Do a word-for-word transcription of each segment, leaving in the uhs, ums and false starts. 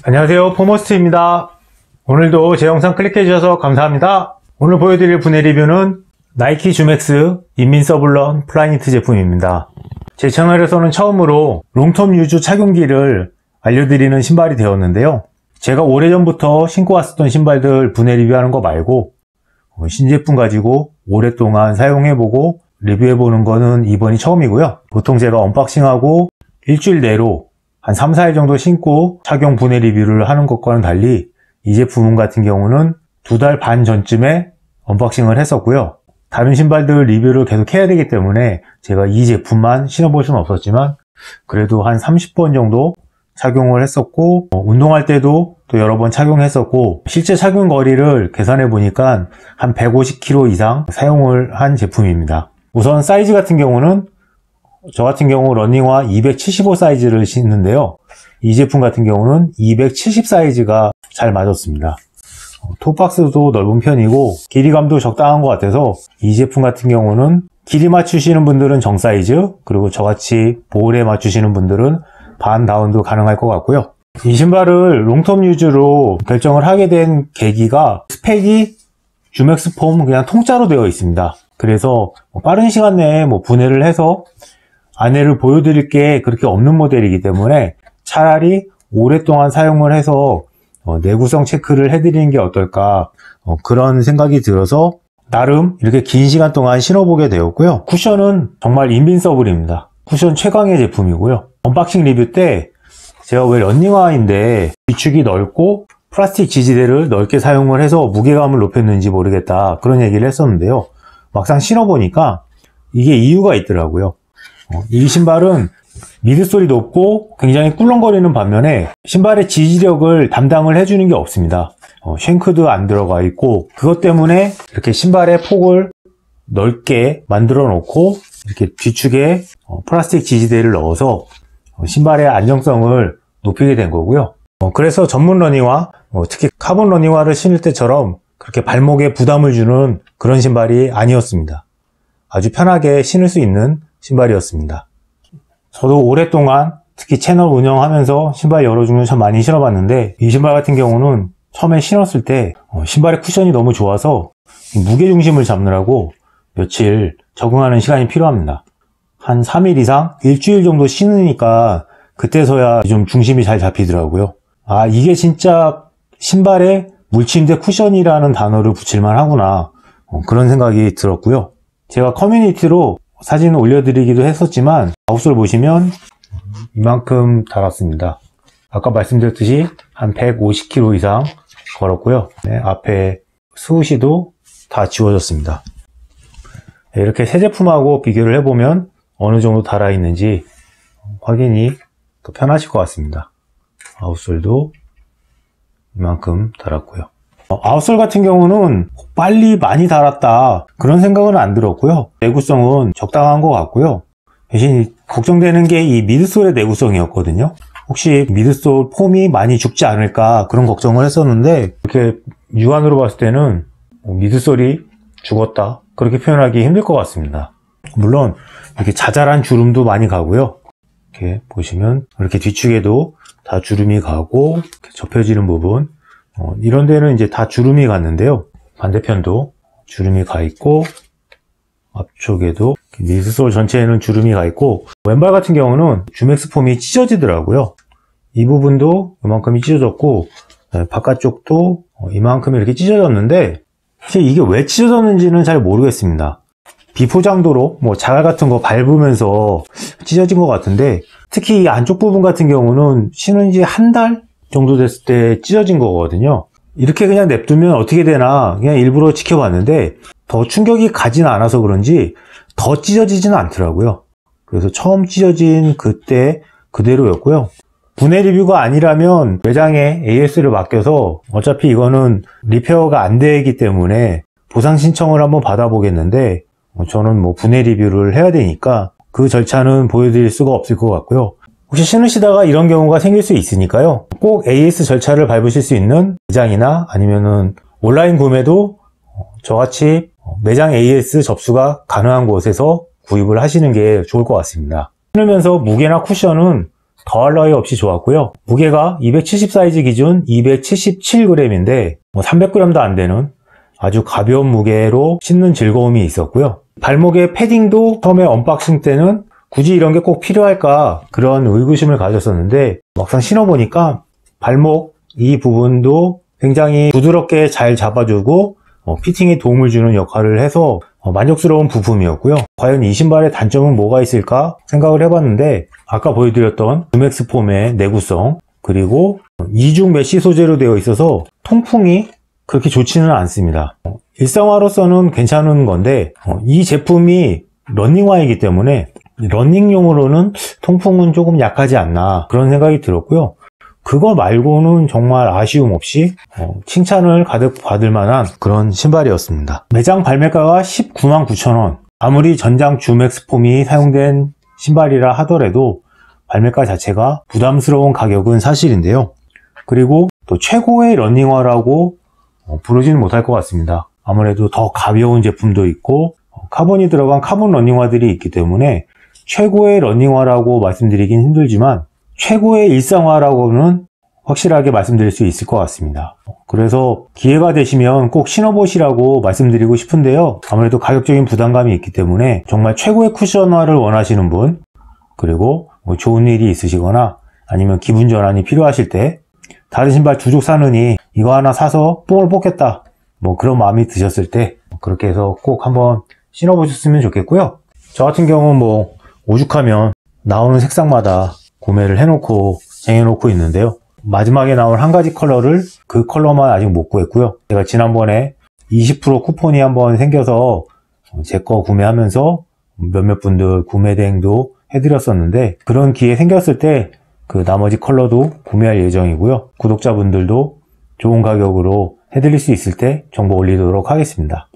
안녕하세요, 포머스트입니다. 오늘도 제 영상 클릭해 주셔서 감사합니다. 오늘 보여드릴 분해 리뷰는 나이키 줌엑스 인민서블런 플라이니트 제품입니다. 제 채널에서는 처음으로 롱텀 유즈 착용기를 알려드리는 신발이 되었는데요. 제가 오래전부터 신고 왔었던 신발들 분해 리뷰하는 거 말고 신제품 가지고 오랫동안 사용해보고 리뷰해보는 거는 이번이 처음이고요. 보통 제가 언박싱하고 일주일 내로 한 삼, 사 일 정도 신고 착용 분해 리뷰를 하는 것과는 달리 이 제품 같은 경우는 두 달 반 전쯤에 언박싱을 했었고요. 다른 신발들 리뷰를 계속 해야 되기 때문에 제가 이 제품만 신어볼 수는 없었지만 그래도 한 삼십 번 정도 착용을 했었고 어, 운동할 때도 또 여러 번 착용했었고 실제 착용 거리를 계산해 보니까 한 백오십 킬로미터 이상 사용을 한 제품입니다. 우선 사이즈 같은 경우는 저 같은 경우 러닝화 이백칠십오 사이즈를 신는데요. 이 제품 같은 경우는 이백칠십 사이즈가 잘 맞았습니다. 톱박스도 넓은 편이고 길이감도 적당한 것 같아서 이 제품 같은 경우는 길이 맞추시는 분들은 정 사이즈, 그리고 저같이 볼에 맞추시는 분들은 반 다운도 가능할 것 같고요. 이 신발을 롱텀 유즈로 결정을 하게 된 계기가 스펙이 줌엑스 폼 그냥 통짜로 되어 있습니다. 그래서 빠른 시간 내에 뭐 분해를 해서 안에를 보여드릴 게 그렇게 없는 모델이기 때문에 차라리 오랫동안 사용을 해서 어, 내구성 체크를 해드리는 게 어떨까 어, 그런 생각이 들어서 나름 이렇게 긴 시간 동안 신어보게 되었고요. 쿠션은 정말 인빈서블입니다. 쿠션 최강의 제품이고요. 언박싱 리뷰 때 제가 왜 러닝화인데 뒤축이 넓고 플라스틱 지지대를 넓게 사용을 해서 무게감을 높였는지 모르겠다 그런 얘기를 했었는데요. 막상 신어보니까 이게 이유가 있더라고요. 어, 이 신발은 미드솔이 높고 굉장히 꿀렁거리는 반면에 신발의 지지력을 담당을 해주는 게 없습니다. 어, 쉔크도 안 들어가 있고 그것 때문에 이렇게 신발의 폭을 넓게 만들어 놓고 이렇게 뒤축에 어, 플라스틱 지지대를 넣어서 어, 신발의 안정성을 높이게 된 거고요. 어, 그래서 전문 러닝화, 어, 특히 카본 러닝화를 신을 때처럼 그렇게 발목에 부담을 주는 그런 신발이 아니었습니다. 아주 편하게 신을 수 있는 신발이었습니다. 저도 오랫동안 특히 채널 운영하면서 신발 여러 종류 참 많이 신어봤는데 이 신발 같은 경우는 처음에 신었을 때 신발의 쿠션이 너무 좋아서 무게중심을 잡느라고 며칠 적응하는 시간이 필요합니다. 한 삼 일 이상 일주일 정도 신으니까 그때서야 좀 중심이 잘 잡히더라고요. 아, 이게 진짜 신발에 물침대 쿠션이라는 단어를 붙일만 하구나 그런 생각이 들었고요. 제가 커뮤니티로 사진을 올려드리기도 했었지만 아웃솔 보시면 이만큼 달았습니다. 아까 말씀드렸듯이 한 백오십 킬로미터 이상 걸었고요. 네, 앞에 스우시도 다 지워졌습니다. 네, 이렇게 새 제품하고 비교를 해보면 어느 정도 달아있는지 확인이 더 편하실 것 같습니다. 아웃솔도 이만큼 달았고요. 아웃솔 같은 경우는 빨리 많이 달았다 그런 생각은 안 들었고요. 내구성은 적당한 것 같고요. 대신 걱정되는 게 이 미드솔의 내구성이었거든요. 혹시 미드솔 폼이 많이 죽지 않을까 그런 걱정을 했었는데 이렇게 육안으로 봤을 때는 미드솔이 죽었다 그렇게 표현하기 힘들 것 같습니다. 물론 이렇게 자잘한 주름도 많이 가고요. 이렇게 보시면 이렇게 뒤축에도 다 주름이 가고 이렇게 접혀지는 부분 어, 이런 데는 이제 다 주름이 갔는데요. 반대편도 주름이 가 있고 앞쪽에도 미드솔 전체에는 주름이 가 있고 왼발 같은 경우는 줌엑스 폼이 찢어지더라고요. 이 부분도 이만큼이 찢어졌고 네, 바깥쪽도 이만큼 이렇게 찢어졌는데 사실 이게 왜 찢어졌는지는 잘 모르겠습니다. 비포장도로 뭐 자갈 같은 거 밟으면서 찢어진 것 같은데 특히 이 안쪽 부분 같은 경우는 신은 지 한 달 정도 됐을 때 찢어진 거거든요. 이렇게 그냥 냅두면 어떻게 되나 그냥 일부러 지켜봤는데 더 충격이 가진 않아서 그런지 더 찢어지지는 않더라고요. 그래서 처음 찢어진 그때 그대로였고요. 분해 리뷰가 아니라면 매장에 에이에스를 맡겨서 어차피 이거는 리페어가 안 되기 때문에 보상 신청을 한번 받아보겠는데 저는 뭐 분해 리뷰를 해야 되니까 그 절차는 보여드릴 수가 없을 것 같고요. 혹시 신으시다가 이런 경우가 생길 수 있으니까요. 꼭 에이에스 절차를 밟으실 수 있는 매장이나 아니면은 온라인 구매도 저같이 매장 에이에스 접수가 가능한 곳에서 구입을 하시는 게 좋을 것 같습니다. 신으면서 무게나 쿠션은 더할 나위 없이 좋았고요. 무게가 이백칠십 사이즈 기준 이백칠십칠 그램인데 뭐 삼백 그램도 안 되는 아주 가벼운 무게로 신는 즐거움이 있었고요. 발목의 패딩도 처음에 언박싱 때는 굳이 이런 게 꼭 필요할까 그런 의구심을 가졌었는데 막상 신어보니까 발목 이 부분도 굉장히 부드럽게 잘 잡아주고 어, 피팅에 도움을 주는 역할을 해서 어, 만족스러운 부품이었고요. 과연 이 신발의 단점은 뭐가 있을까 생각을 해봤는데 아까 보여드렸던 주맥스 폼의 내구성 그리고 이중 메쉬 소재로 되어 있어서 통풍이 그렇게 좋지는 않습니다. 어, 일상화로서는 괜찮은 건데 어, 이 제품이 러닝화이기 때문에 러닝용으로는 통풍은 조금 약하지 않나 그런 생각이 들었고요. 그거 말고는 정말 아쉬움 없이 어, 칭찬을 가득 받을 만한 그런 신발이었습니다. 매장 발매가가 십구만 구천 원. 아무리 전장 주맥스 폼이 사용된 신발이라 하더라도 발매가 자체가 부담스러운 가격은 사실인데요. 그리고 또 최고의 러닝화라고 어, 부르지는 못할 것 같습니다. 아무래도 더 가벼운 제품도 있고 어, 카본이 들어간 카본 러닝화들이 있기 때문에 최고의 러닝화라고 말씀드리긴 힘들지만 최고의 일상화라고는 확실하게 말씀드릴 수 있을 것 같습니다. 그래서 기회가 되시면 꼭 신어보시라고 말씀드리고 싶은데요. 아무래도 가격적인 부담감이 있기 때문에 정말 최고의 쿠션화를 원하시는 분 그리고 뭐 좋은 일이 있으시거나 아니면 기분 전환이 필요하실 때 다른 신발 두 족 사느니 이거 하나 사서 뽕을 뽑겠다 뭐 그런 마음이 드셨을 때 그렇게 해서 꼭 한번 신어보셨으면 좋겠고요. 저 같은 경우는 뭐 오죽하면 나오는 색상마다 구매를 해놓고 쟁여놓고 있는데요. 마지막에 나온 한 가지 컬러를 그 컬러만 아직 못 구했고요. 제가 지난번에 이십 퍼센트 쿠폰이 한번 생겨서 제 거 구매하면서 몇몇 분들 구매 대행도 해드렸었는데 그런 기회 생겼을 때 그 나머지 컬러도 구매할 예정이고요. 구독자분들도 좋은 가격으로 해드릴 수 있을 때 정보 올리도록 하겠습니다.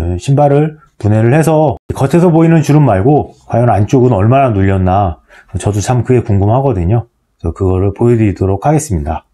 신발을 분해를 해서 겉에서 보이는 주름 말고 과연 안쪽은 얼마나 눌렸나 저도 참 그게 궁금하거든요. 그래서 그거를 보여드리도록 하겠습니다.